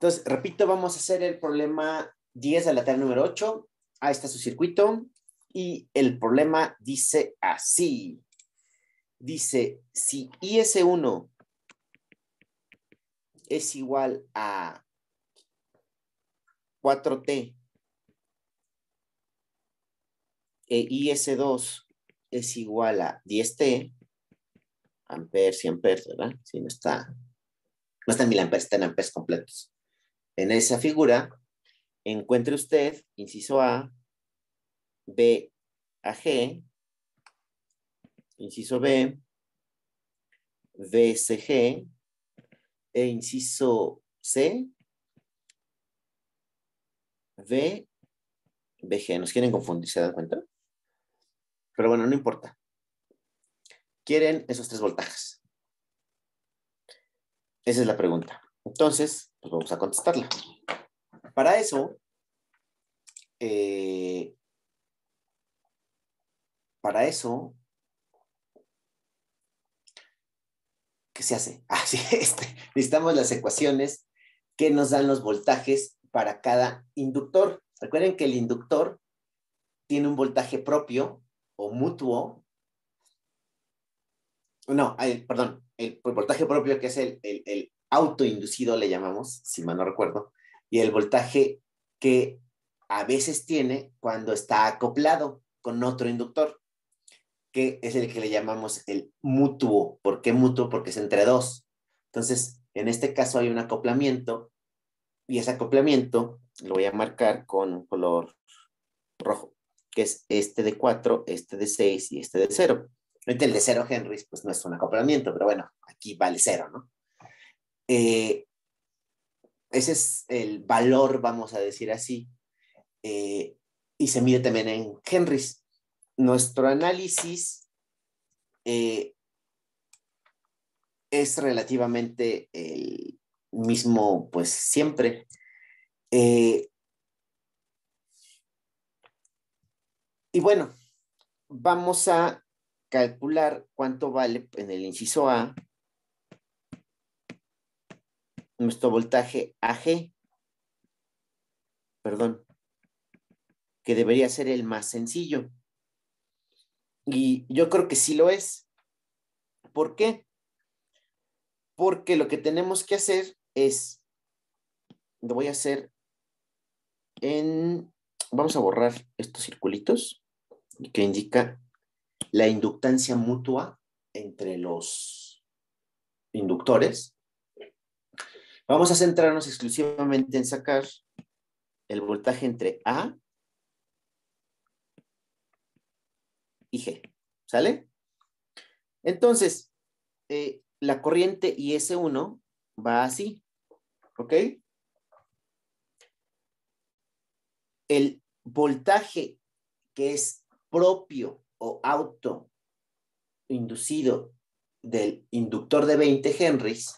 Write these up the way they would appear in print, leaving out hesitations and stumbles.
Entonces, repito, vamos a hacer el problema 10 de la tarea número 8. Ahí está su circuito. Y el problema dice así. Dice, si IS1 es igual a 4T e IS2 es igual a 10T, amperes y amperes, ¿verdad? Si no está en mil amperes, está en amperes completos. En esa figura, encuentre usted, inciso A, B a G, inciso B, VSG, e inciso C, V, BG. Nos quieren confundir, ¿se dan cuenta? Pero bueno, no importa. Quieren esos 3 voltajes. Esa es la pregunta. Entonces, pues vamos a contestarla. Para eso, ¿qué se hace? Ah, sí, necesitamos las ecuaciones que nos dan los voltajes para cada inductor. Recuerden que el inductor tiene un voltaje propio o mutuo. No, perdón, el voltaje propio, que es el autoinducido, le llamamos, si mal no recuerdo, y el voltaje que a veces tiene cuando está acoplado con otro inductor, que es el que le llamamos el mutuo. ¿Por qué mutuo? Porque es entre dos. Entonces, en este caso hay un acoplamiento, y ese acoplamiento lo voy a marcar con color rojo, que es este de 4, este de 6 y este de 0. El de 0 Henrys, pues no es un acoplamiento, pero bueno, aquí vale 0, ¿no? Ese es el valor, vamos a decir así, y se mide también en Henrys. Nuestro análisis es relativamente el mismo, pues siempre. Y bueno, vamos a calcular cuánto vale en el inciso A nuestro voltaje AG, perdón, que debería ser el más sencillo. Y yo creo que sí lo es. ¿Por qué? Porque lo que tenemos que hacer es, lo voy a hacer vamos a borrar estos circulitos que indica la inductancia mutua entre los inductores. Vamos a centrarnos exclusivamente en sacar el voltaje entre A y G, ¿sale? Entonces, la corriente IS1 va así, ¿ok? El voltaje que es propio o autoinducido del inductor de 20 Henrys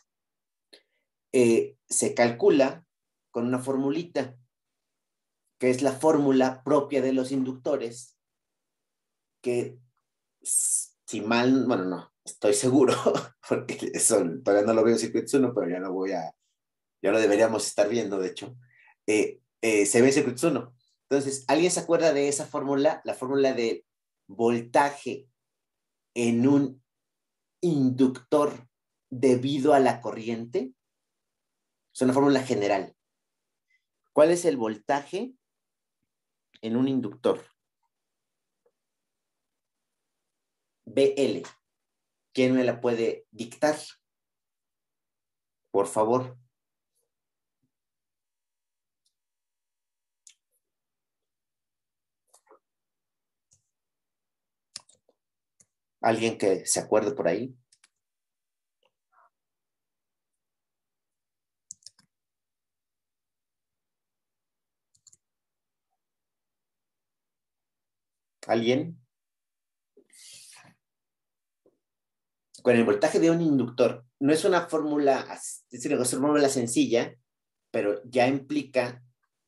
se calcula con una formulita, que es la fórmula propia de los inductores, que si mal, bueno, no, estoy seguro, porque eso todavía no lo veo en Circuitos 1, pero ya lo deberíamos estar viendo, de hecho, se ve en Circuitos 1. Entonces, ¿alguien se acuerda de esa fórmula? La fórmula de voltaje en un inductor debido a la corriente. Es una fórmula general. ¿Cuál es el voltaje en un inductor? BL. ¿Quién me la puede dictar? Por favor. ¿Alguien que se acuerde por ahí? ¿Alguien? Con el voltaje de un inductor. No es una fórmula, es decir, es una fórmula sencilla, pero ya implica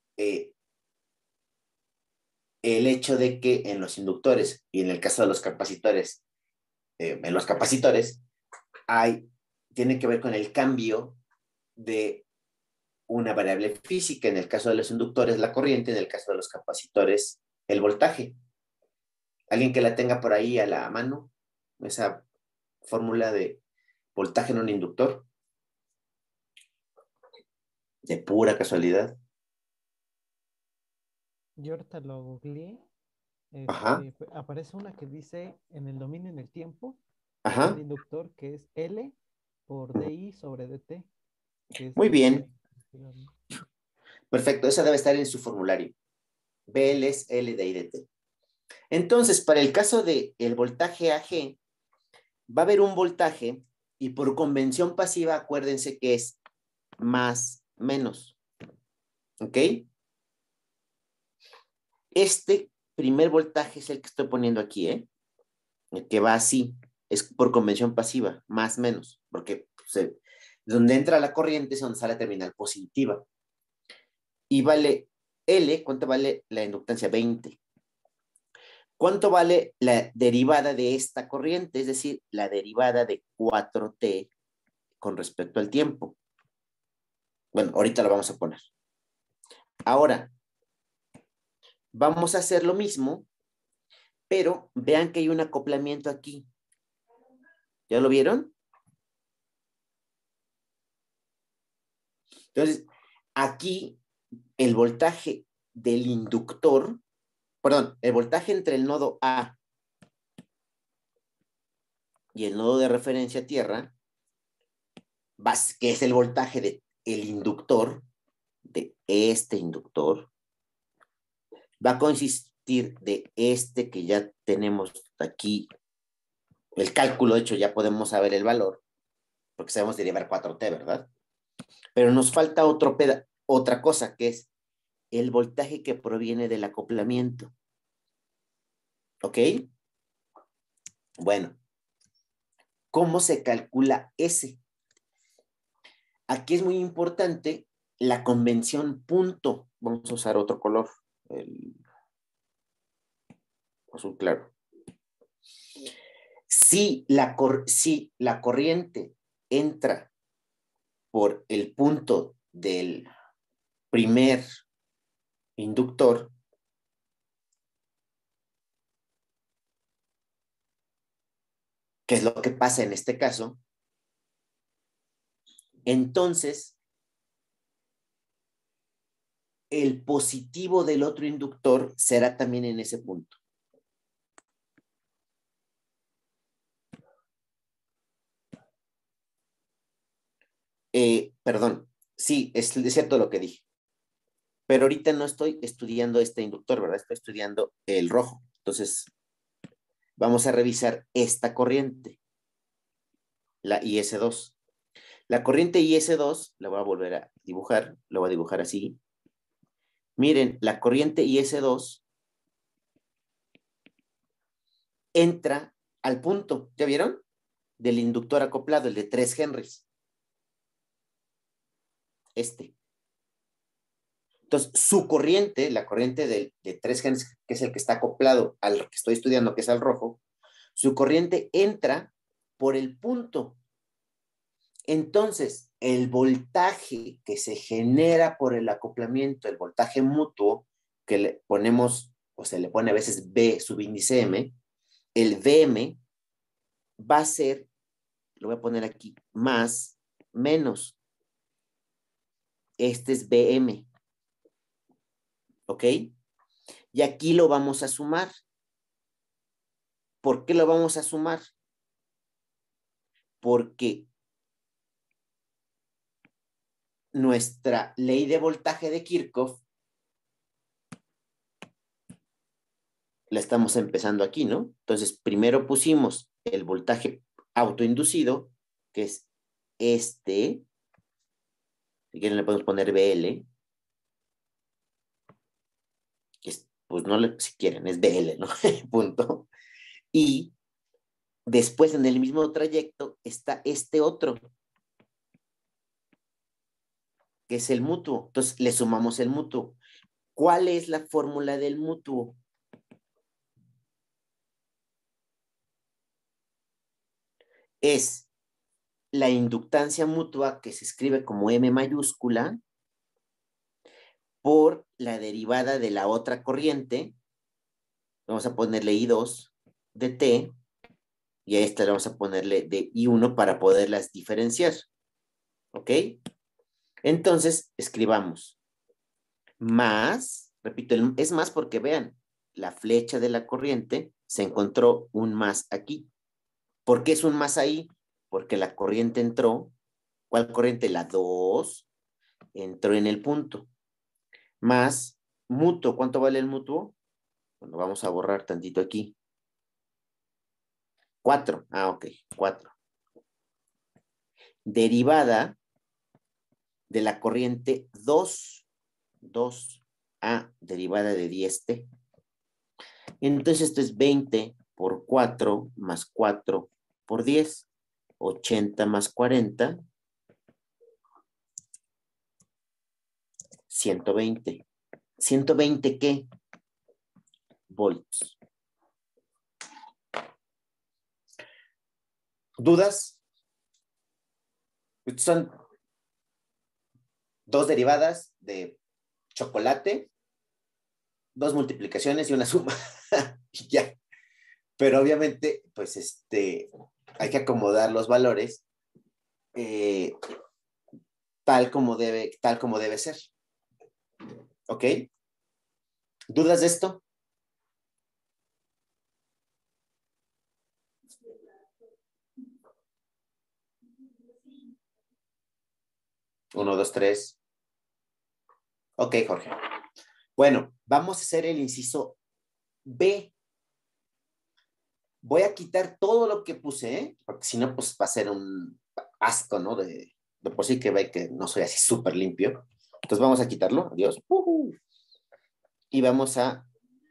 el hecho de que en los inductores y en el caso de los capacitores, tiene que ver con el cambio de una variable física, en el caso de los inductores, la corriente, en el caso de los capacitores, el voltaje. ¿Alguien que la tenga por ahí a la mano? Esa fórmula de voltaje en un inductor, de pura casualidad. Yo ahorita lo googleé. Ajá, Aparece una que dice en el dominio en el tiempo del ajá. inductor que es L por DI sobre DT, que es Muy bien, digamos, perfecto. Esa debe estar en su formulario. BL es L de I de T. Entonces, para el caso del voltaje AG, va a haber un voltaje y por convención pasiva, acuérdense que es más menos. ¿Ok? Este primer voltaje es el que estoy poniendo aquí, ¿eh? El que va así. Es por convención pasiva, más menos, porque donde entra la corriente es donde sale la terminal positiva. Y vale L, ¿cuánto vale la inductancia? 20. ¿Cuánto vale la derivada de esta corriente? Es decir, la derivada de 4t con respecto al tiempo. Bueno, ahorita lo vamos a poner. Ahora, vamos a hacer lo mismo, pero vean que hay un acoplamiento aquí. ¿Ya lo vieron? Entonces, aquí el voltaje del inductor, perdón, el voltaje entre el nodo A y el nodo de referencia tierra, que es el voltaje del inductor, de este inductor, va a consistir de este que ya tenemos aquí, el cálculo hecho, ya podemos saber el valor, porque sabemos derivar 4t, ¿verdad? Pero nos falta otra cosa, que es el voltaje que proviene del acoplamiento. ¿Ok? Bueno, ¿cómo se calcula ese? Aquí es muy importante la convención punto. Vamos a usar otro color, el azul claro. Si la corriente entra por el punto del primer inductor, que es lo que pasa en este caso, entonces el positivo del otro inductor será también en ese punto. Perdón, sí, es cierto lo que dije, pero ahorita no estoy estudiando este inductor, ¿verdad? Estoy estudiando el rojo. Entonces, vamos a revisar esta corriente, la IS2. La corriente IS2, la voy a volver a dibujar, lo voy a dibujar así. Miren, la corriente IS2 entra al punto, ¿ya vieron? Del inductor acoplado, el de 3 Henrys. Este. Entonces, su corriente, la corriente de 3 Henrys, que es el que está acoplado al que estoy estudiando, que es al rojo, su corriente entra por el punto. Entonces, el voltaje que se genera por el acoplamiento, el voltaje mutuo, que le ponemos, o se le pone a veces B subíndice M, el VM va a ser, lo voy a poner aquí, más, menos. Este es BM, ¿ok? Y aquí lo vamos a sumar. ¿Por qué lo vamos a sumar? Porque nuestra ley de voltaje de Kirchhoff la estamos empezando aquí, ¿no? Entonces, primero pusimos el voltaje autoinducido, que es este, si quieren le podemos poner BL, que es, pues no, si quieren, es BL, ¿no? Punto. Y después en el mismo trayecto está este otro, que es el mutuo. Entonces, le sumamos el mutuo. ¿Cuál es la fórmula del mutuo? Es la inductancia mutua que se escribe como M mayúscula por la derivada de la otra corriente. Vamos a ponerle I2 de T y a esta le vamos a ponerle de I1 para poderlas diferenciar. ¿Ok? Entonces, escribamos más, repito, es más porque vean, la flecha de la corriente se encontró un más aquí. ¿Por qué es un más ahí? Porque la corriente entró, ¿cuál corriente? La 2 entró en el punto. Más mutuo, ¿cuánto vale el mutuo? Bueno, vamos a borrar tantito aquí. 4, ok, 4. Derivada de la corriente 2 derivada de 10t. Entonces esto es 20 por 4 más 4 por 10. 80 más 40. 120. ¿120 qué? Volts. ¿Dudas? Son dos derivadas de chocolate, dos multiplicaciones y una suma. Y ya. Pero obviamente, pues hay que acomodar los valores tal como debe ser. ¿Ok? ¿Dudas de esto? Uno, dos, tres. Ok, Jorge. Bueno, vamos a hacer el inciso B. Voy a quitar todo lo que puse, porque si no, pues va a ser un asco, ¿no? De por sí que ve que no soy así súper limpio. Entonces vamos a quitarlo. Adiós. Y vamos a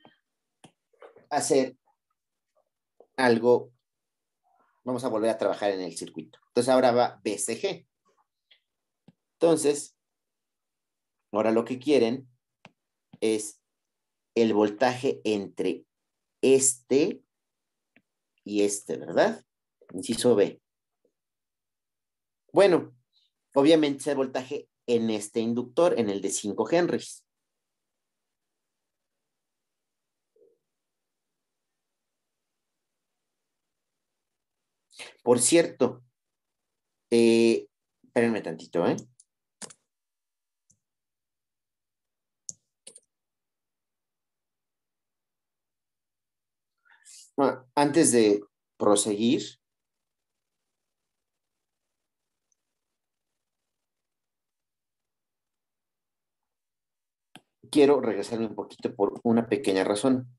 hacer algo. Vamos a volver a trabajar en el circuito. Entonces ahora va BCG. Entonces, ahora lo que quieren es el voltaje entre este y este, ¿verdad? Inciso B. Bueno, obviamente es el voltaje en este inductor, en el de 5 henries. Por cierto, espérenme tantito, ¿eh? Bueno, antes de proseguir, quiero regresarme un poquito por una pequeña razón.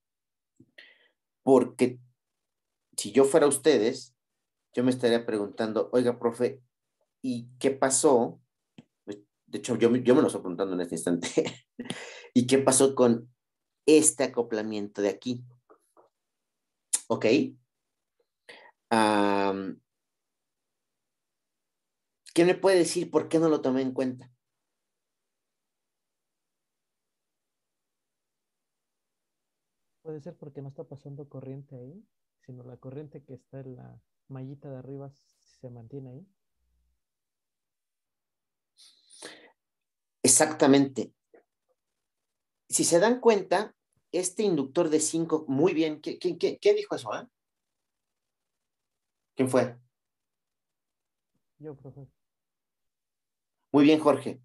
Porque si yo fuera ustedes, yo me estaría preguntando, oiga, profe, ¿y qué pasó? De hecho, yo me lo estoy preguntando en este instante. ¿Y qué pasó con este acoplamiento de aquí? ¿Ok? ¿Quién me puede decir por qué no lo tomé en cuenta? Puede ser porque no está pasando corriente ahí, sino la corriente que está en la mallita de arriba se mantiene ahí. Exactamente. Si se dan cuenta, este inductor de 5, muy bien. ¿Quién dijo eso? ¿Quién fue? Yo, profe. Muy bien, Jorge.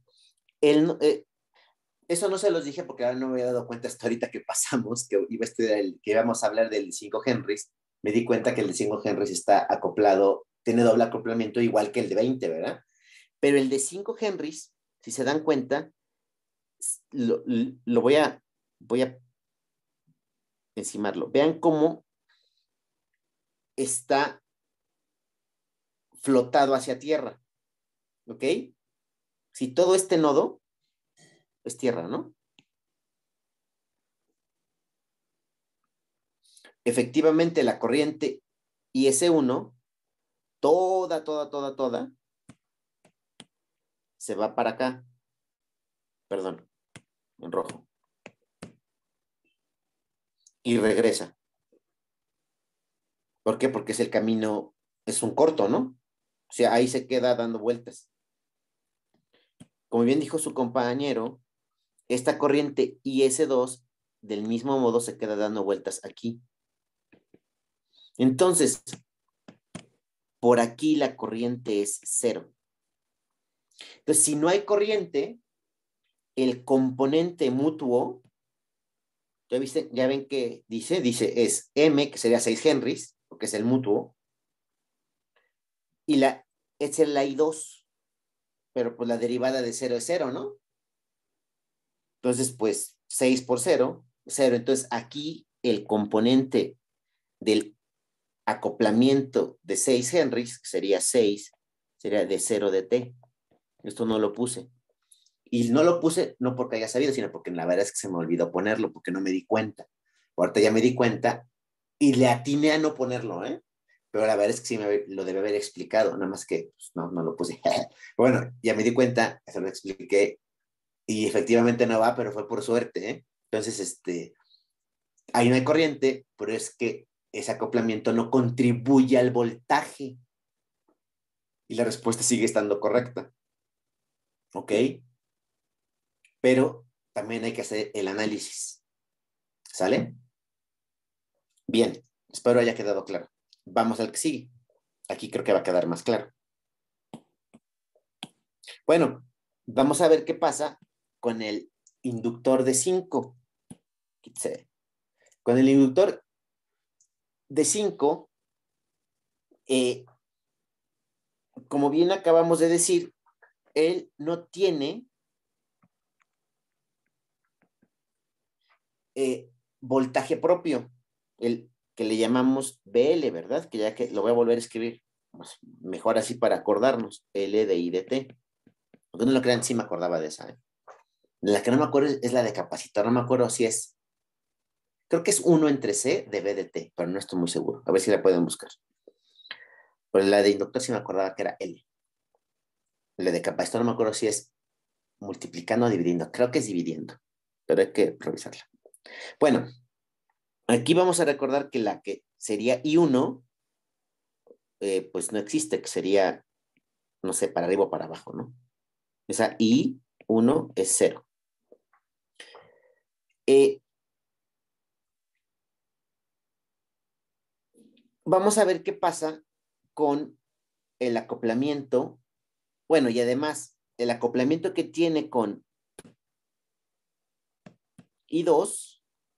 Eso no se los dije porque ahora no me había dado cuenta hasta ahorita que pasamos, que íbamos a hablar del 5 Henrys. Me di cuenta que el de 5 Henrys está acoplado, tiene doble acoplamiento igual que el de 20, ¿verdad? Pero el de 5 Henrys, si se dan cuenta, lo voy a encimarlo. Vean cómo está flotado hacia tierra, ¿ok? Si todo este nodo es tierra, ¿no? Efectivamente, la corriente IS1, toda, se va para acá. Perdón, en rojo. Y regresa. ¿Por qué? Porque es el camino, es un corto, ¿no? O sea, ahí se queda dando vueltas. Como bien dijo su compañero, esta corriente IS2 del mismo modo se queda dando vueltas aquí. Entonces, por aquí la corriente es 0. Entonces, si no hay corriente, el componente mutuo, ya ven que dice es M, que sería 6 henries, porque es el mutuo, y es el I2, pero pues la derivada de 0 es 0, ¿no? Entonces, pues 6 por 0, 0. Entonces, aquí el componente del acoplamiento de 6 henries, que sería 6, sería de 0 de T. Esto no lo puse. Y no lo puse no porque haya sabido, sino porque la verdad es que se me olvidó ponerlo, porque no me di cuenta. Ahorita ya me di cuenta y le atiné a no ponerlo, ¿eh? Pero la verdad es que sí lo debe haber explicado, nada más que pues, no lo puse. Bueno, ya me di cuenta, eso lo expliqué y efectivamente no va, pero fue por suerte, ¿eh? Entonces, ahí no hay corriente, pero es que ese acoplamiento no contribuye al voltaje y la respuesta sigue estando correcta, ¿ok? Pero también hay que hacer el análisis, ¿sale? Bien, espero haya quedado claro. Vamos al que sigue. Aquí creo que va a quedar más claro. Bueno, vamos a ver qué pasa con el inductor de 5. Con el inductor de 5, como bien acabamos de decir, él no tiene voltaje propio, el que le llamamos BL, ¿verdad? Que ya que lo voy a volver a escribir, pues, mejor así para acordarnos, L de I de T. Aunque no lo crean, sí me acordaba de esa. La que no me acuerdo es la de capacitor, no me acuerdo si es, creo que es 1 entre C de B de T, pero no estoy muy seguro. A ver si la pueden buscar. Pero la de inductor sí me acordaba que era L. La de capacitor no me acuerdo si es multiplicando o dividiendo. Creo que es dividiendo, pero hay que revisarla. Bueno, aquí vamos a recordar que la que sería I1, pues no existe, que sería, no sé, para arriba o para abajo, ¿no? Esa I1 es 0. Vamos a ver qué pasa con el acoplamiento. Bueno, y además, el acoplamiento que tiene con I2,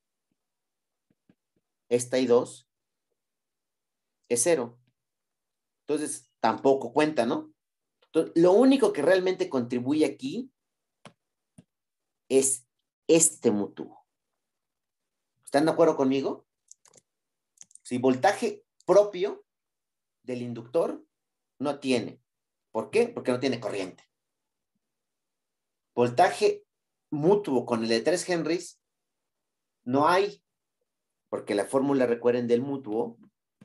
esta I2, es 0. Entonces, tampoco cuenta, ¿no? Entonces, lo único que realmente contribuye aquí es este mutuo. ¿Están de acuerdo conmigo? Si voltaje propio del inductor no tiene. ¿Por qué? Porque no tiene corriente. Voltaje mutuo con el de 3 henries no hay, porque la fórmula, recuerden, del mutuo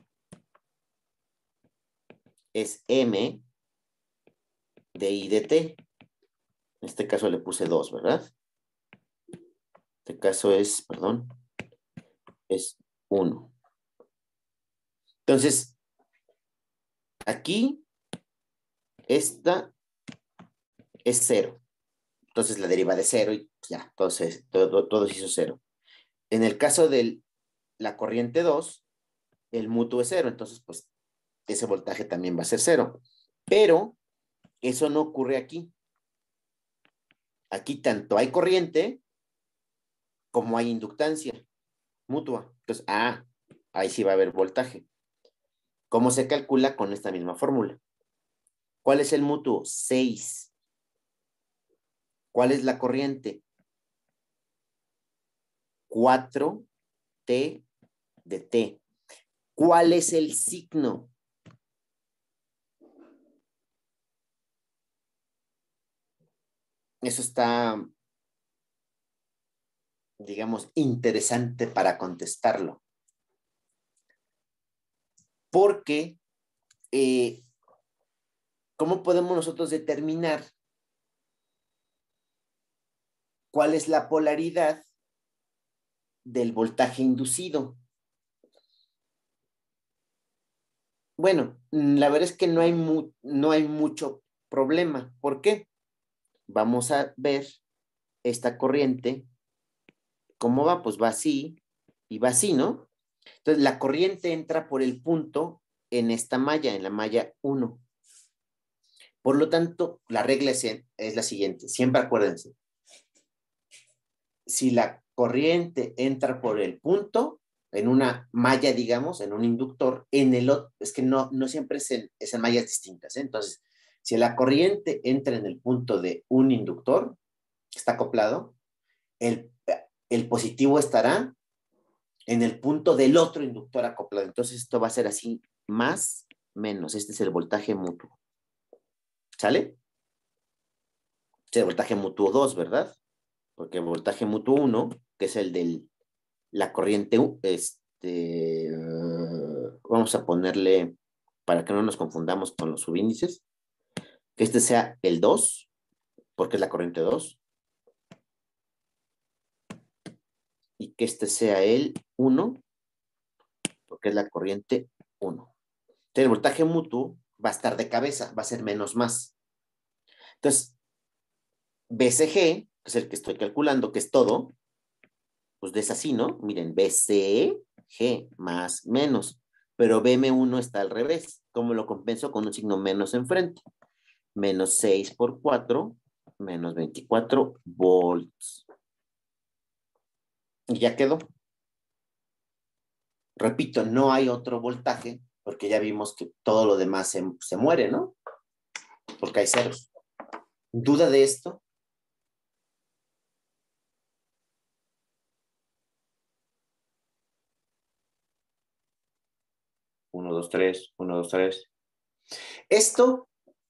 es M de I de T. En este caso le puse 2, ¿verdad? Este caso es, perdón, es 1. Entonces, aquí, esta es 0. Entonces la deriva de 0 y pues, ya, entonces todo se hizo 0. En el caso de la corriente 2, el mutuo es 0, entonces pues ese voltaje también va a ser 0. Pero eso no ocurre aquí. Aquí tanto hay corriente como hay inductancia mutua. Entonces, ahí sí va a haber voltaje. ¿Cómo se calcula? Con esta misma fórmula. ¿Cuál es el mutuo? 6. ¿Cuál es la corriente? 4T de T. ¿Cuál es el signo? Eso está, digamos, interesante para contestarlo. Porque, ¿cómo podemos nosotros determinar cuál es la polaridad del voltaje inducido? Bueno, la verdad es que no hay mucho problema. ¿Por qué? Vamos a ver esta corriente, ¿cómo va? Pues va así y va así, ¿no? Entonces, la corriente entra por el punto en esta malla, en la malla 1. Por lo tanto, la regla es la siguiente. Siempre acuérdense. Si la corriente entra por el punto, en una malla, digamos, en un inductor, en el otro, es que no siempre es en mallas distintas, ¿eh? Entonces, si la corriente entra en el punto de un inductor, que está acoplado, el positivo estará en el punto del otro inductor acoplado. Entonces, esto va a ser así, más, menos. Este es el voltaje mutuo. ¿Sale? Este es el voltaje mutuo 2, ¿verdad? Porque el voltaje mutuo 1, que es el de la corriente, vamos a ponerle, para que no nos confundamos con los subíndices, que este sea el 2, porque es la corriente 2, y que este sea el 1, porque es la corriente 1. Entonces, el voltaje mutuo va a estar de cabeza, va a ser menos más. Entonces, BCG, que es el que estoy calculando, que es todo, pues es así, ¿no? Miren, BCG más menos, pero BM1 está al revés. ¿Cómo lo compenso? Con un signo menos enfrente. Menos 6 por 4, menos 24 volts. Y ya quedó. Repito, no hay otro voltaje, porque ya vimos que todo lo demás se muere, ¿no? Porque hay ceros. ¿Duda de esto? Uno, dos, tres, uno, dos, tres. Esto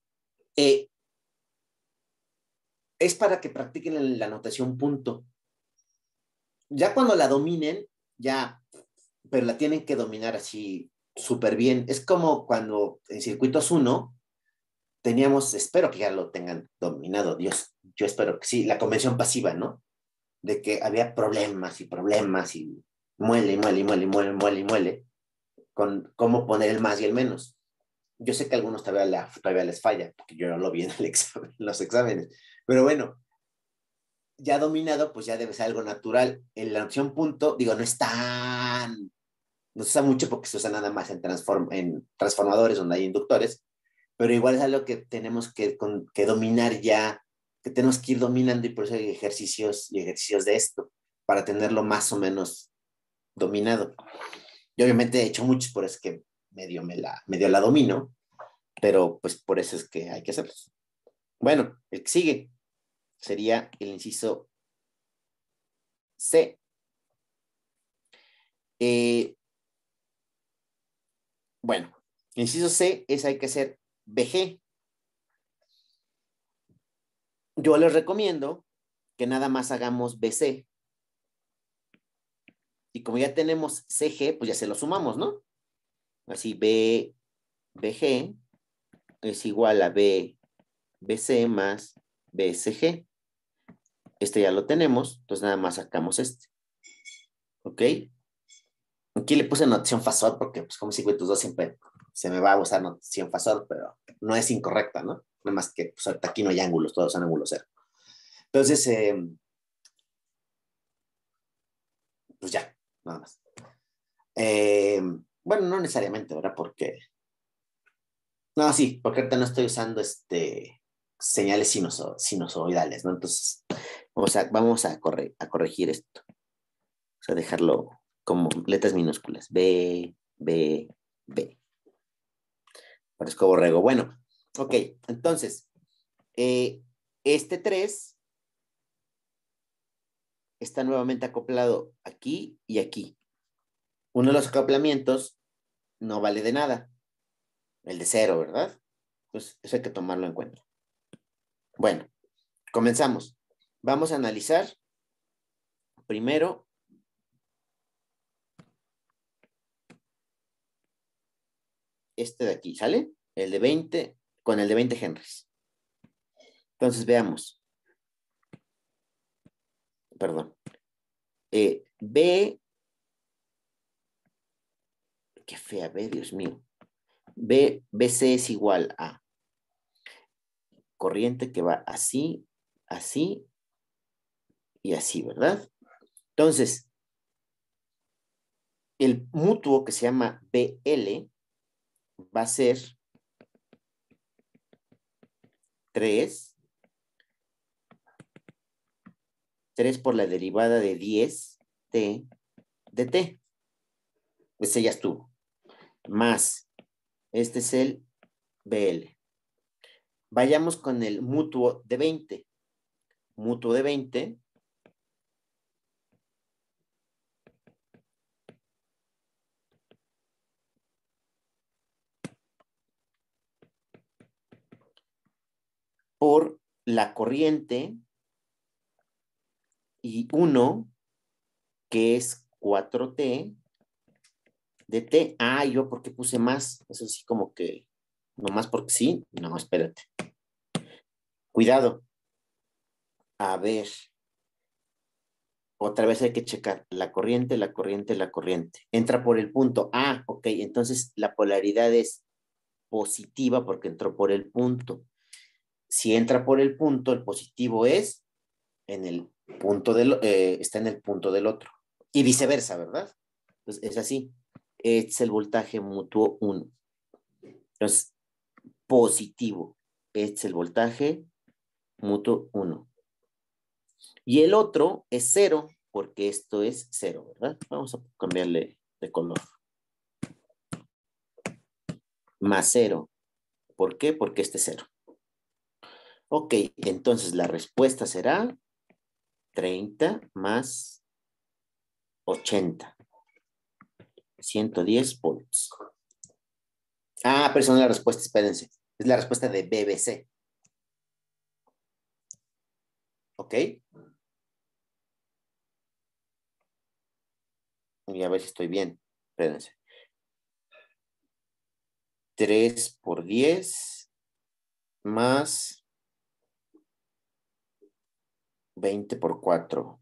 es para que practiquen la notación punto. Ya cuando la dominen, ya, pero la tienen que dominar así súper bien. Es como cuando en circuitos 1 teníamos, espero que ya lo tengan dominado, Dios, yo espero que sí, la convención pasiva, ¿no? De que había problemas y problemas y muele y muele y muele y muele y muele y muele con cómo poner el más y el menos. Yo sé que a algunos todavía les falla, porque yo no lo vi en los exámenes, pero bueno, ya dominado, pues ya debe ser algo natural. En la opción punto, digo, no se usa mucho porque se usa nada más en transformadores donde hay inductores, pero igual es algo que tenemos que dominar ya, que tenemos que ir dominando y por eso hay ejercicios y ejercicios de esto, para tenerlo más o menos dominado. Yo obviamente he hecho muchos, por eso es que medio la domino, pero pues por eso es que hay que hacerlos. Bueno, el que sigue sería el inciso C. Bueno, el inciso C es hay que hacer BG. Yo les recomiendo que nada más hagamos BC. Y como ya tenemos CG, pues ya se lo sumamos, ¿no? Así BG es igual a BC más BCG. Este ya lo tenemos, entonces nada más sacamos este. ¿Ok? Aquí le puse notación Fasor porque pues como 52 siempre se me va a usar notación Fasor, pero no es incorrecta, ¿no? Nada más que pues, ahorita aquí no hay ángulos, todos son ángulos cero. Entonces, pues ya, nada más. Bueno, no necesariamente, ¿verdad? Porque, no, sí, porque ahorita no estoy usando señales sinusoidales, ¿no? Entonces, vamos a corregir esto. O sea, dejarlo como letras minúsculas. B, B, B. Parezco borrego. Bueno, ok, entonces, este 3 está nuevamente acoplado aquí y aquí. Uno de los acoplamientos no vale de nada, el de 0, ¿verdad? Entonces, eso hay que tomarlo en cuenta. Bueno, comenzamos. Vamos a analizar primero este de aquí, ¿sale? El de 20 con el de 20 henries. Entonces, veamos. Perdón. B, qué fea B, Dios mío. BC es igual a corriente que va así, así y así, ¿verdad? Entonces, el mutuo que se llama BL va a ser 3 por la derivada de 10t de t. Ese ya estuvo. Más, este es el BL. Vayamos con el mutuo de 20. Mutuo de 20 por la corriente y 1, que es 4t de t. Ah, yo porque puse más. Eso sí, como que nomás porque sí. No, espérate. Cuidado. A ver. Otra vez hay que checar la corriente, la corriente, la corriente. Entra por el punto. Ah, ok. Entonces la polaridad es positiva porque entró por el punto. Si entra por el punto, el positivo es en el punto está en el punto del otro. Y viceversa, ¿verdad? Entonces es así. Es el voltaje mutuo 1. Entonces, positivo. Es el voltaje mutuo 1. Y el otro es 0, porque esto es 0, ¿verdad? Vamos a cambiarle de color. Más 0. ¿Por qué? Porque este es 0. Ok, entonces la respuesta será 30 más 80. 110 volts. Ah, pero esa no es la respuesta, espérense. Es la respuesta de BBC. ¿Ok? Y a ver si estoy bien. Espérense. 3 por 10 más 20 por 4.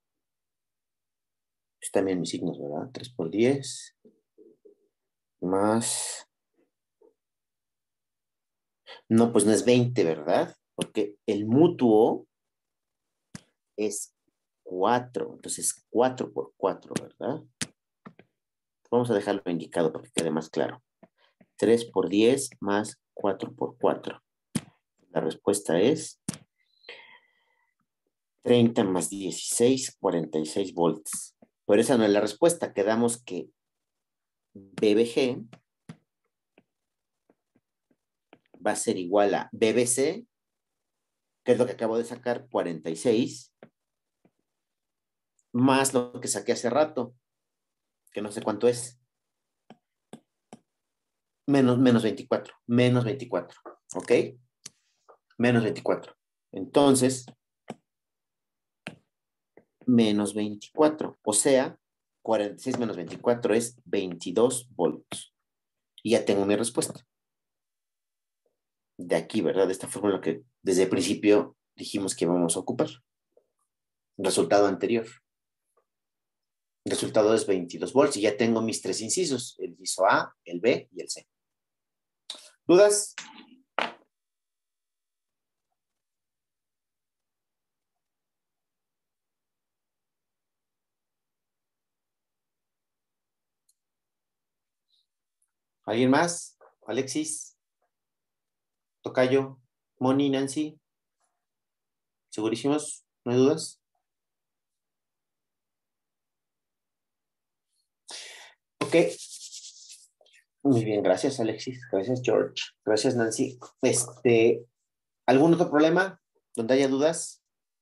Están bien mis signos, ¿verdad? 3 por 10 más... No, pues no es 20, ¿verdad? Porque el mutuo es 4. Entonces 4 por 4, ¿verdad? Vamos a dejarlo indicado para que quede más claro. 3 por 10 más 4 por 4. La respuesta es 30 más 16, 46 volts. Pero esa no es la respuesta. Quedamos que BBG va a ser igual a BBC, que es lo que acabo de sacar, 46, más lo que saqué hace rato, que no sé cuánto es. Menos 24. Menos 24. ¿Ok? Menos 24. Entonces, menos 24. O sea, 46 menos 24 es 22 volts. Y ya tengo mi respuesta. De aquí, ¿verdad? De esta fórmula que desde el principio dijimos que vamos a ocupar. Resultado anterior. El resultado es 22 volts y ya tengo mis tres incisos. El inciso A, el B y el C. ¿Dudas? ¿Alguien más? Alexis, Tocayo, Moni, Nancy. ¿Segurísimos? ¿No hay dudas? Ok. Muy bien, gracias Alexis. Gracias George. Gracias Nancy. ¿Algún otro problema donde haya dudas?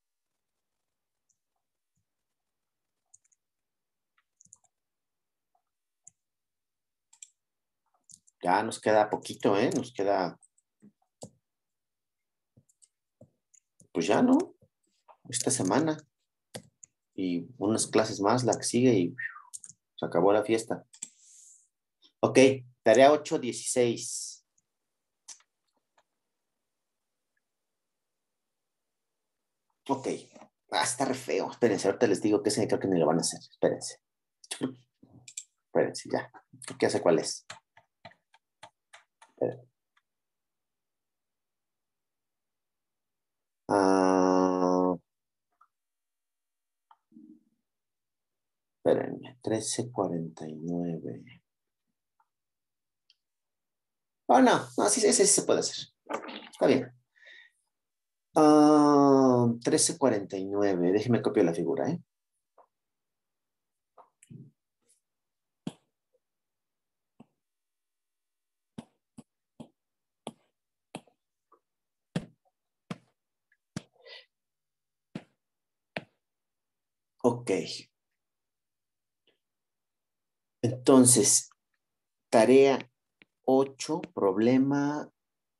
Ya nos queda poquito, ¿eh? Nos queda, pues ya, ¿no? Esta semana. Y unas clases más, la que sigue y se acabó la fiesta. Ok, tarea 8:16. Ok. Ah, está re feo. Espérense, ahorita les digo que ese creo que ni lo van a hacer. Espérense. Espérense, ya. Creo que ya sé cuál es. Espérense. Ah, 1349. Oh, no, no, sí, ese sí se puede hacer. Está bien. 1349. Déjeme copiar la figura, ¿eh? Ok. Entonces, tarea 8, problema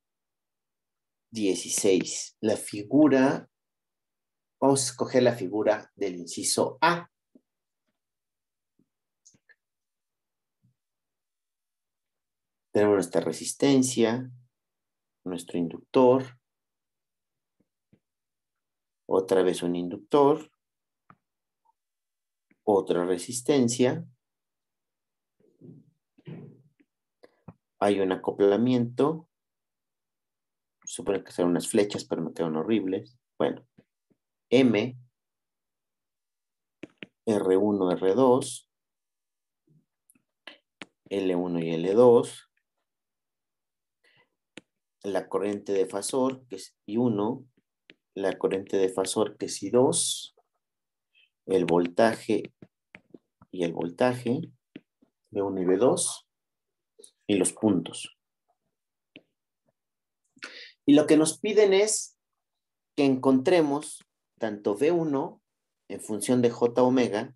16. La figura, vamos a escoger la figura del inciso A. Tenemos nuestra resistencia, nuestro inductor, otra vez un inductor, otra resistencia, hay un acoplamiento, supone que son unas flechas, pero me quedan horribles. Bueno, M, R1, R2, L1 y L2, la corriente de fasor, que es I1, la corriente de fasor, que es I2, el voltaje y el voltaje, B1 y B2, y los puntos. Y lo que nos piden es que encontremos tanto V1 en función de J omega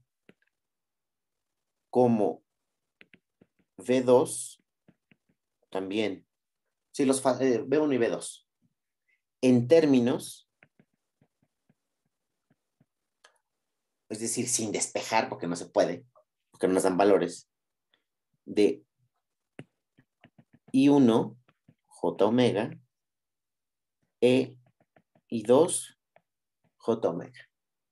como V2 también. Sí, los V1 y V2. En términos, es decir, sin despejar, porque no se puede, porque no nos dan valores, de I1, J omega, E I2, J omega.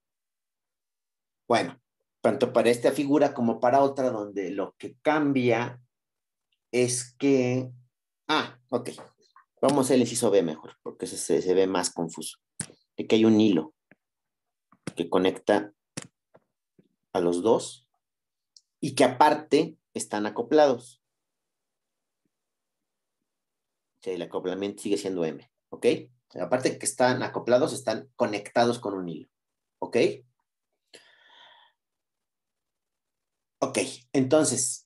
Bueno, tanto para esta figura como para otra, donde lo que cambia es que... ok. Vamos al inciso B mejor, porque se ve más confuso. De que hay un hilo que conecta a los dos y que aparte están acoplados. O sea, el acoplamiento sigue siendo M, ¿ok? Aparte de que están acoplados, están conectados con un hilo, ¿ok? Ok, entonces,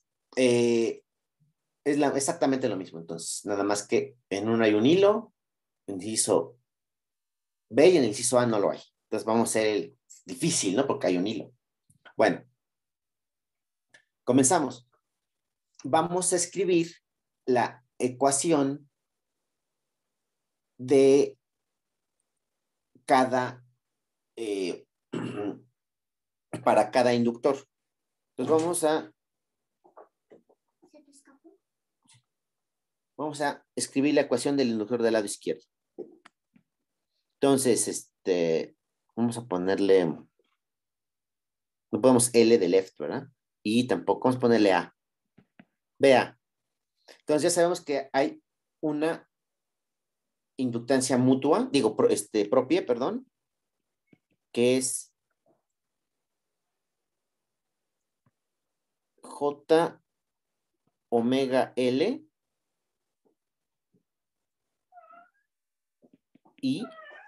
exactamente lo mismo. Entonces, nada más que en uno hay un hilo, en el inciso B y en el inciso A no lo hay. Entonces vamos a hacer el difícil, ¿no? Porque hay un hilo. Bueno, comenzamos. Vamos a escribir la ecuación de cada, para cada inductor. Entonces vamos a escribir la ecuación del inductor del lado izquierdo. Entonces, vamos a ponerle, no podemos L de left, ¿verdad? Y tampoco vamos a ponerle A. Vea. Entonces ya sabemos que hay una inductancia mutua, digo, propia, perdón, que es J omega L y,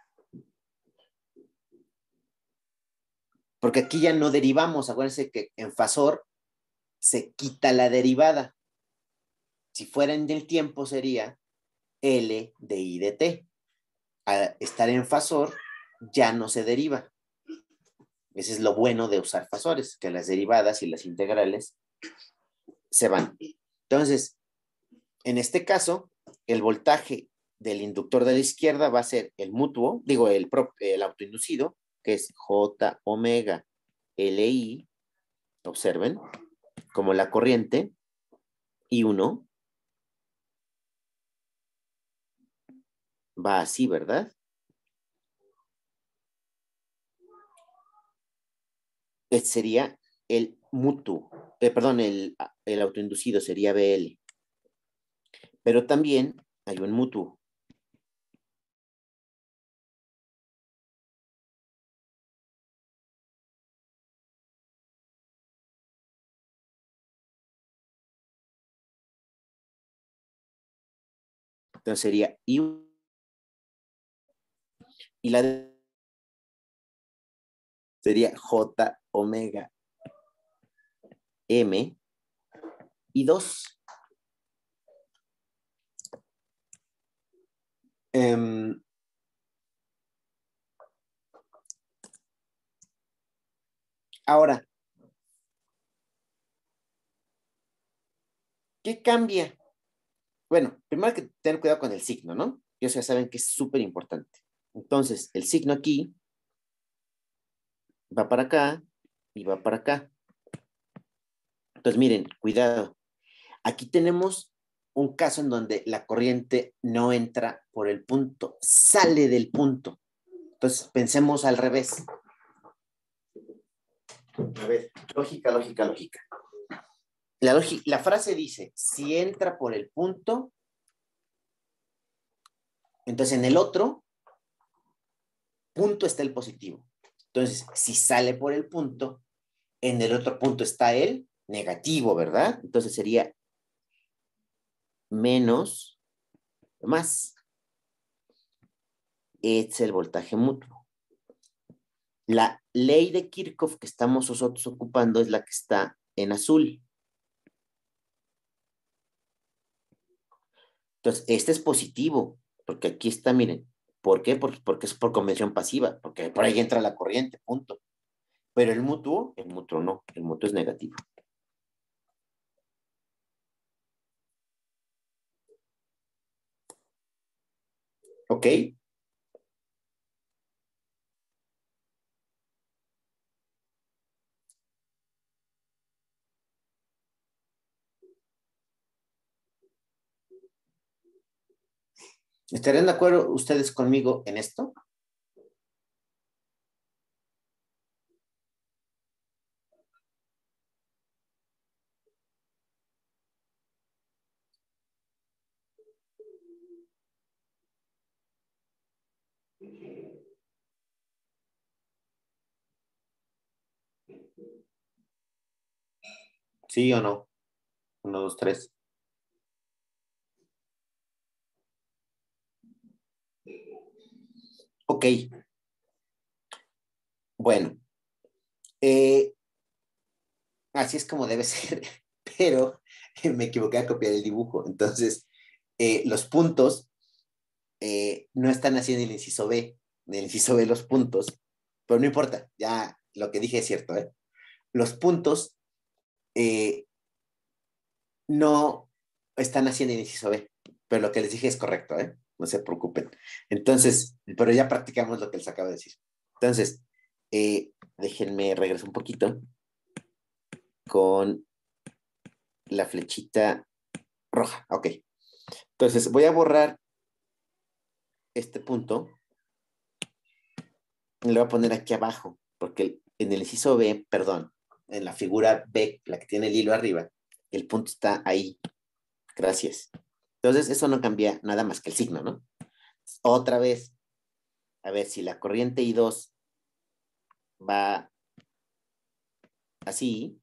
porque aquí ya no derivamos, acuérdense que en fasor se quita la derivada. Si fuera en el tiempo sería L de I de T. Al estar en fasor ya no se deriva. Ese es lo bueno de usar fasores, que las derivadas y las integrales se van. Entonces, en este caso, el voltaje del inductor de la izquierda va a ser el mutuo, digo, el autoinducido, que es J omega LI, observen, como la corriente, I1 va así, ¿verdad? Este sería el mutuo, perdón, el autoinducido sería BL. Pero también hay un mutuo. Entonces sería I y la sería J omega M y 2. Ahora, ¿qué cambia? Bueno, primero hay que tener cuidado con el signo, ¿no? Ellos ya saben que es súper importante. Entonces, el signo aquí va para acá y va para acá. Entonces, miren, cuidado. Aquí tenemos un caso en donde la corriente no entra por el punto, sale del punto. Entonces, pensemos al revés. A ver, lógica, lógica, lógica. La frase dice, si entra por el punto, entonces en el otro punto está el positivo. Entonces, si sale por el punto, en el otro punto está el negativo, ¿verdad? Entonces sería menos más. Es el voltaje mutuo. La ley de Kirchhoff que estamos nosotros ocupando es la que está en azul. Entonces, este es positivo, porque aquí está, miren. ¿Por qué? Porque es por convención pasiva, porque por ahí entra la corriente, punto. Pero el mutuo no, el mutuo es negativo. ¿Ok? ¿Estarían de acuerdo ustedes conmigo en esto? ¿Sí o no? Uno, dos, tres. Ok, bueno, eh, así es como debe ser, pero me equivoqué a copiar el dibujo. Entonces, los puntos no están haciendo el inciso B, en el inciso B los puntos, pero no importa, ya lo que dije es cierto, ¿eh? Los puntos eh, no están haciendo el inciso B, pero lo que les dije es correcto, ¿eh? No se preocupen. Entonces, pero ya practicamos lo que les acabo de decir. Entonces, déjenme regresar un poquito con la flechita roja. Ok. Entonces, voy a borrar este punto y lo voy a poner aquí abajo, porque en el inciso B, perdón, en la figura B, la que tiene el hilo arriba, el punto está ahí. Gracias. Entonces, eso no cambia nada más que el signo, ¿no? Otra vez, a ver si la corriente I2 va así.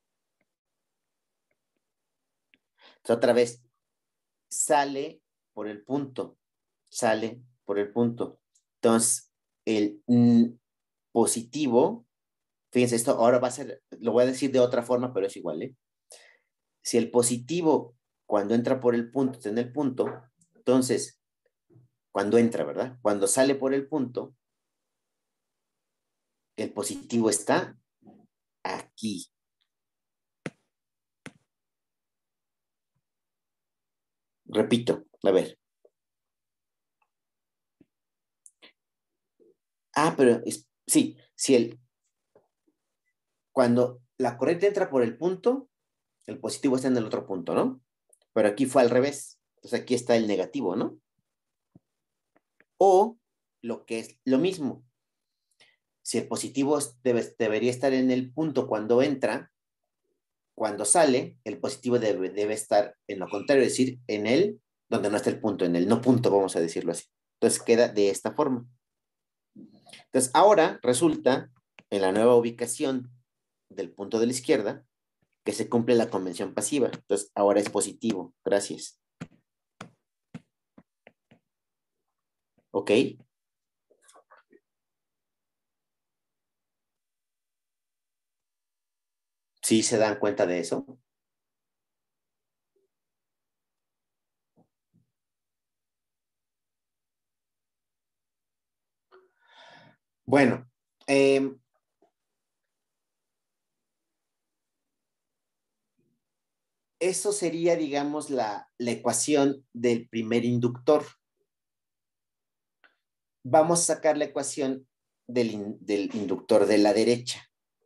Entonces, otra vez, sale por el punto, sale por el punto. Entonces, el positivo, fíjense, esto ahora va a ser, lo voy a decir de otra forma, pero es igual, ¿eh? Si el positivo, cuando entra por el punto, está en el punto, entonces, cuando entra, ¿verdad? Cuando sale por el punto, el positivo está aquí. Repito, a ver. Pero sí, si cuando la corriente entra por el punto, el positivo está en el otro punto, ¿no? Pero aquí fue al revés. Entonces aquí está el negativo, ¿no? O lo que es lo mismo. Si el positivo debería estar en el punto cuando entra, cuando sale, el positivo debe estar en lo contrario, es decir, en el donde no está el punto, en el no punto, vamos a decirlo así. Entonces queda de esta forma. Entonces ahora resulta, en la nueva ubicación del punto de la izquierda, que se cumple la convención pasiva. Entonces ahora es positivo. Gracias. ¿Ok? ¿Sí se dan cuenta de eso? Bueno, eso sería, digamos, la ecuación del primer inductor. Vamos a sacar la ecuación del inductor de la derecha.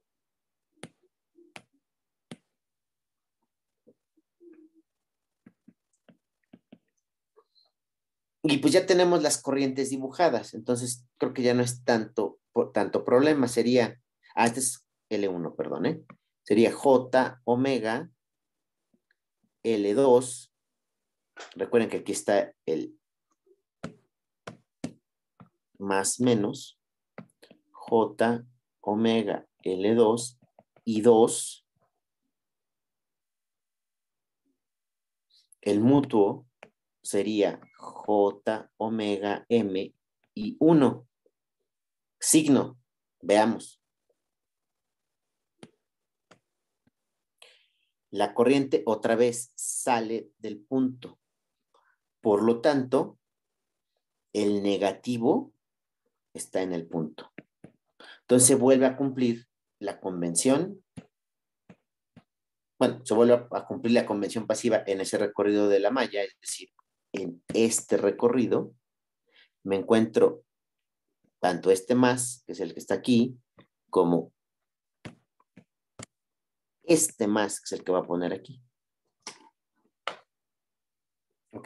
Y pues ya tenemos las corrientes dibujadas, entonces creo que ya no es tanto problema. Sería, este es L1, perdón, ¿eh? Sería J omega L2. Recuerden que aquí está el más menos J omega L2 y 2, el mutuo sería J omega M y 1. Signo, veamos. La corriente otra vez sale del punto. Por lo tanto, el negativo está en el punto. Entonces se vuelve a cumplir la convención. Bueno, se vuelve a cumplir la convención pasiva en ese recorrido de la malla, es decir, en este recorrido me encuentro tanto este más, que es el que está aquí, como este más, que es el que va a poner aquí. ¿Ok?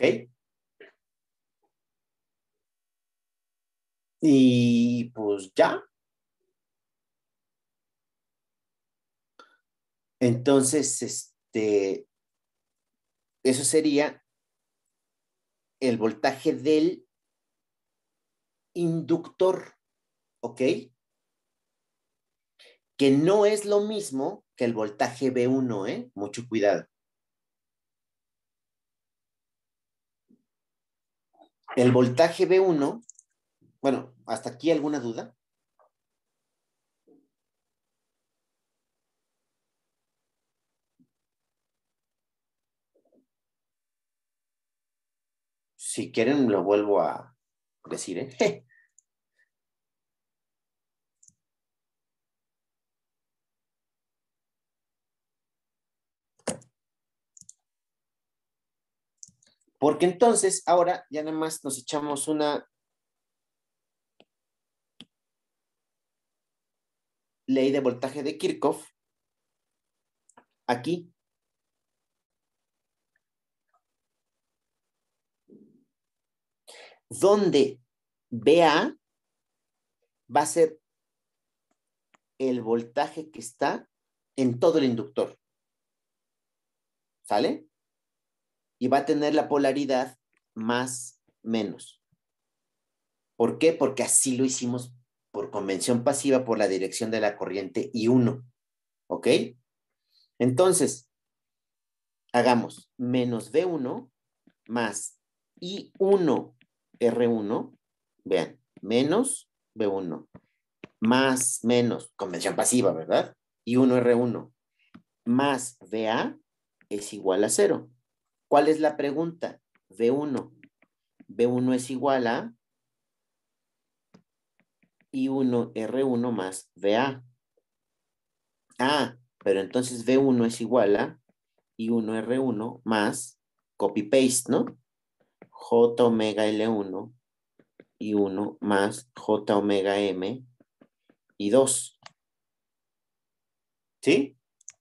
Y pues ya. Entonces, eso sería el voltaje del inductor, ¿ok? Que no es lo mismo que el voltaje B1, ¿eh? Mucho cuidado. El voltaje B1, bueno, ¿hasta aquí alguna duda? Si quieren, lo vuelvo a decir, ¿eh? Porque entonces, ahora ya nada más nos echamos una ley de voltaje de Kirchhoff aquí. Donde BA va a ser el voltaje que está en todo el inductor. ¿Sale? Y va a tener la polaridad más menos. ¿Por qué? Porque así lo hicimos por convención pasiva por la dirección de la corriente I1. ¿Ok? Entonces, hagamos menos B1 más I1 R1. Vean, menos B1 más menos convención pasiva, ¿verdad? I1 R1 más VA es igual a 0. ¿Cuál es la pregunta? V1. V1 es igual a I1 R1 más VA. Ah, pero entonces V1 es igual a I1 R1 más copy-paste, ¿no? J omega L1 y 1 más J omega M y 2. ¿Sí?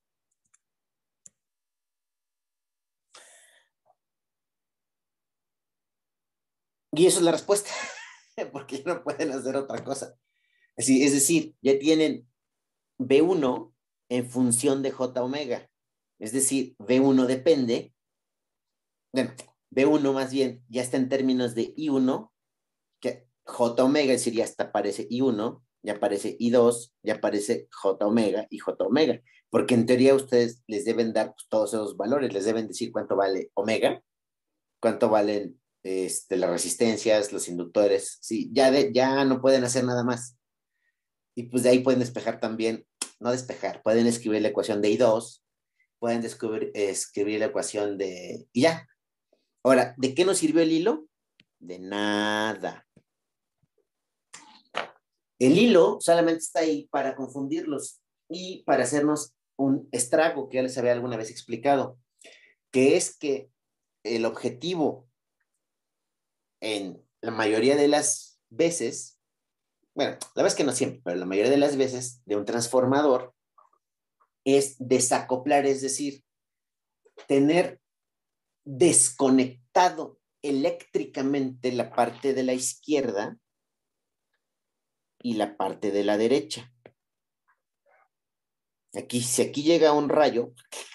Y eso es la respuesta, porque no pueden hacer otra cosa. Es decir, ya tienen B1 en función de J omega. Es decir, B1 depende, bueno, B1 más bien ya está en términos de I1, que J omega, es decir, ya hasta aparece I1, ya aparece I2, ya aparece J omega y J omega. Porque en teoría ustedes les deben dar pues, todos esos valores, les deben decir cuánto vale omega, cuánto valen las resistencias, los inductores, sí, ya no pueden hacer nada más. Y pues de ahí pueden despejar también, no despejar, pueden escribir la ecuación de I2, pueden escribir la ecuación de... Y ya. Ahora, ¿de qué nos sirvió el hilo? De nada. El hilo solamente está ahí para confundirlos y para hacernos un estrago que ya les había alguna vez explicado, que es que el objetivo en la mayoría de las veces, bueno, la verdad es que no siempre, pero la mayoría de las veces de un transformador es desacoplar, es decir, tener desconectado eléctricamente la parte de la izquierda y la parte de la derecha. Aquí, si aquí llega un rayo,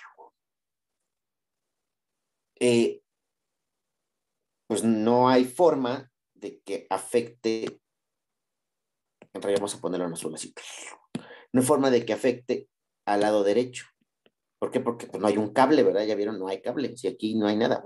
pues no hay forma de que afecte, en realidad vamos a ponerlo en azul así, no hay forma de que afecte al lado derecho. ¿Por qué? Porque pues, no hay un cable, ¿verdad? Ya vieron, no hay cable. Si aquí no hay nada,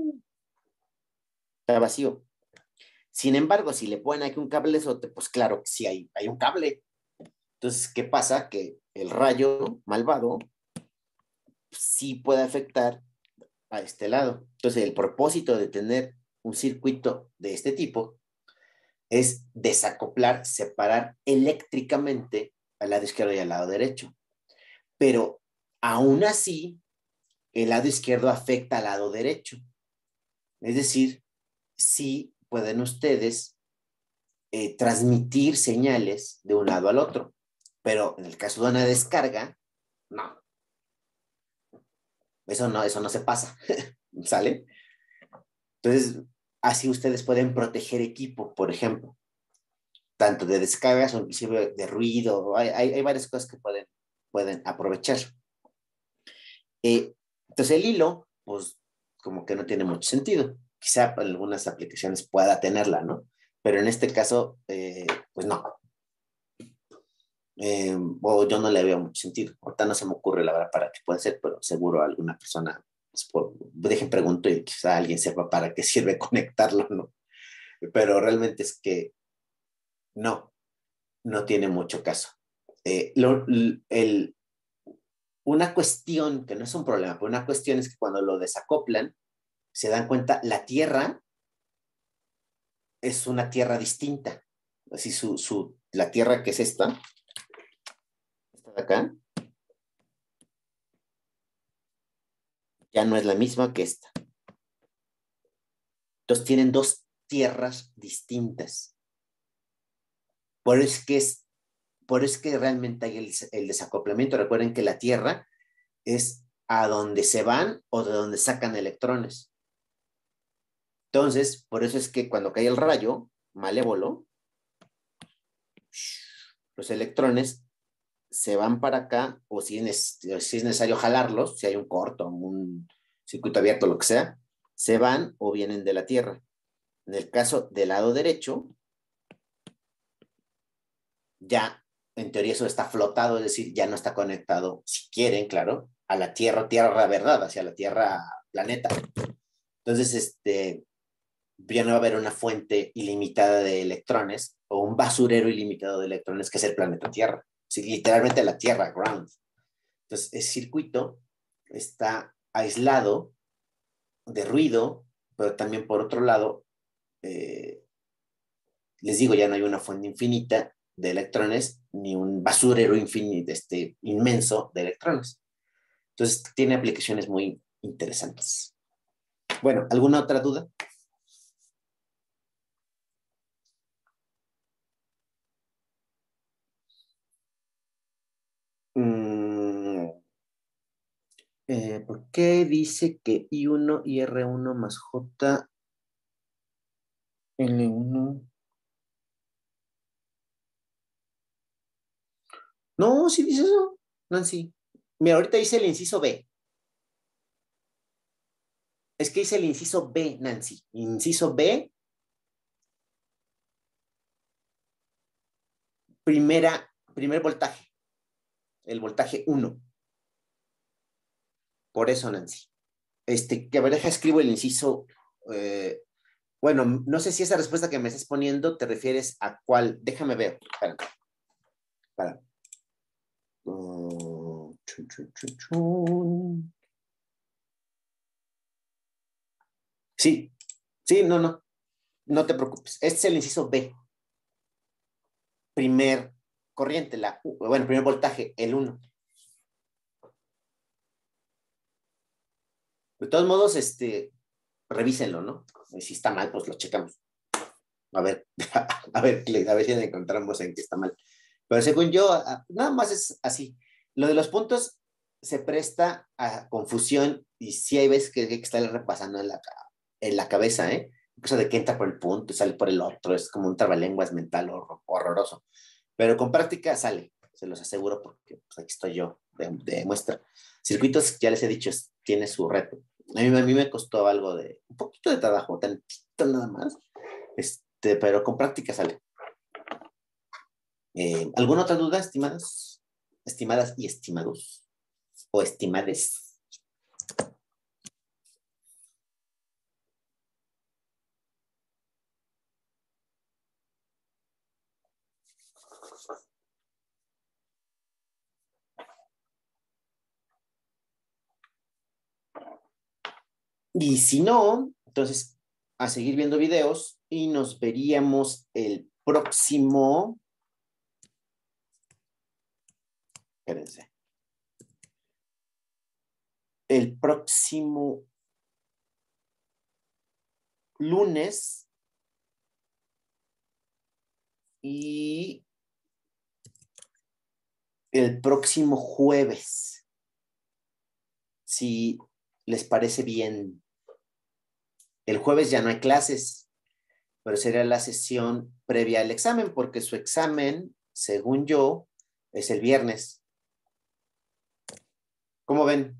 está vacío. Sin embargo, si le ponen aquí un cablezote, pues claro que sí hay un cable. Entonces, ¿qué pasa? Que el rayo malvado sí puede afectar a este lado. Entonces, el propósito de tener un circuito de este tipo es desacoplar, separar eléctricamente al lado izquierdo y al lado derecho. Pero aún así, el lado izquierdo afecta al lado derecho. Es decir, sí pueden ustedes transmitir señales de un lado al otro, pero en el caso de una descarga, no, eso no se pasa, ¿sale? Entonces, así ustedes pueden proteger equipo, por ejemplo, tanto de descargas o inclusive de ruido, hay varias cosas que pueden aprovechar. Entonces el hilo, pues como que no tiene mucho sentido. Quizá para algunas aplicaciones pueda tenerla, ¿no? Pero en este caso, pues no. O yo no le veo mucho sentido. Ahorita no se me ocurre la verdad para qué puede ser, pero seguro alguna persona, pues, dejen pregunto y quizá alguien sepa para qué sirve conectarlo, ¿no? Pero realmente es que no, no tiene mucho caso. Eh, lo, el, una cuestión, que no es un problema, pero una cuestión es que cuando lo desacoplan, se dan cuenta, la Tierra es una Tierra distinta. Así la Tierra que es esta de acá, ya no es la misma que esta. Entonces tienen dos tierras distintas. Por eso es que, por eso es que realmente hay el desacoplamiento. Recuerden que la Tierra es a donde se van o de donde sacan electrones. Entonces, por eso es que cuando cae el rayo malévolo, los electrones se van para acá, o si es necesario jalarlos, si hay un corto, un circuito abierto, lo que sea, se van o vienen de la Tierra. En el caso del lado derecho, ya en teoría eso está flotado, es decir, ya no está conectado, si quieren, claro, a la Tierra verdad, hacia la Tierra planeta. Entonces, ya no va a haber una fuente ilimitada de electrones o un basurero ilimitado de electrones que es el planeta Tierra. Sí, literalmente la Tierra, ground. Entonces, ese circuito está aislado de ruido, pero también por otro lado, eh, les digo, ya no hay una fuente infinita de electrones ni un basurero infinito, inmenso de electrones. Entonces, tiene aplicaciones muy interesantes. Bueno, ¿alguna otra duda? Mm, ¿Por qué dice que I1 y R1 más J L1? No, sí dice eso, Nancy. Mira, ahorita dice el inciso B. Es que dice el inciso B, Nancy. Inciso B, primer voltaje, el voltaje 1. Por eso, Nancy. Que a ver, deja escribo el inciso Bueno, no sé si esa respuesta que me estás poniendo te refieres a cuál. Déjame ver. Espera. Espera. Chun, chun, chun, chun. Sí, sí, no. No te preocupes. Este es el inciso B. Primer corriente, bueno, primer voltaje, el 1. De todos modos, revísenlo, ¿no? Y si está mal, pues lo checamos. A ver, a ver si encontramos en que está mal. Pero según yo, nada más es así. Lo de los puntos se presta a confusión y sí hay veces que hay que estar repasando en la cabeza, ¿eh? Eso de que entra por el punto y sale por el otro, es como un trabalenguas mental horroroso. Pero con práctica sale, se los aseguro porque pues, aquí estoy yo de muestra. Circuitos, ya les he dicho, tiene su reto. A mí me costó algo un poquito de trabajo, tantito nada más, pero con práctica sale. ¿Alguna otra duda, estimadas? Estimadas y estimados. O estimades. Y si no, entonces a seguir viendo videos y nos veríamos el próximo. Espérense. El próximo lunes y el próximo jueves, si les parece bien. El jueves ya no hay clases, pero sería la sesión previa al examen, porque su examen, según yo, es el viernes. ¿Cómo ven?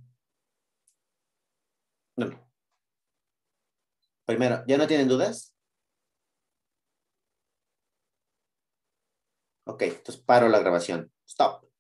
No. Primero, ¿ya no tienen dudas? Ok, entonces paro la grabación. Stop.